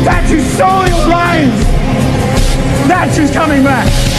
That you stole your lives. That she's coming back.